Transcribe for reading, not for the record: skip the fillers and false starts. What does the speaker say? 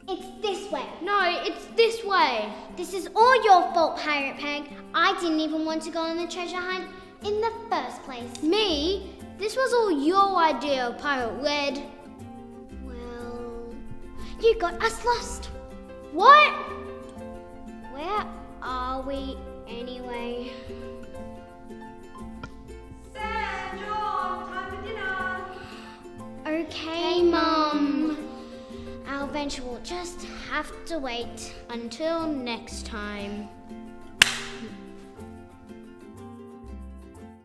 It's this way. No, it's this way. This is all your fault, Pirate Peg. I didn't even want to go on the treasure hunt in the first place. Me? This was all your idea, Pirate Red. Well, you got us lost. What? Where are we anyway? Sam, John, time for dinner. Okay, Mum. Our adventure will just have to wait. Until next time.